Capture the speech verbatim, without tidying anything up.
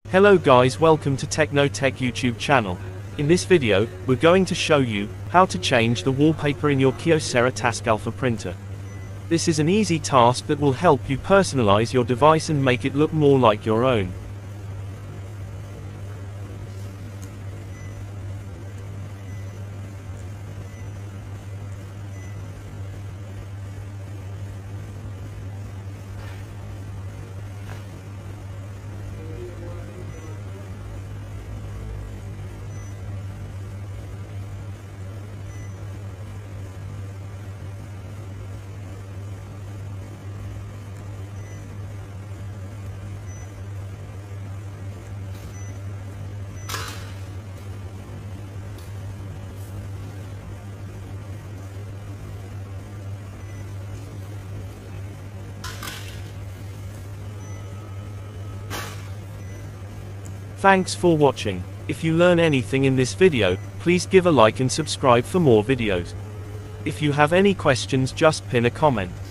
Hello guys, welcome to Techno Tech YouTube channel. In this video, we're going to show you how to change the wallpaper in your Kyocera TASKalfa printer. This is an easy task that will help you personalize your device and make it look more like your own. Thanks for watching. If you learn anything in this video, please give a like and subscribe for more videos. If you have any questions, just pin a comment.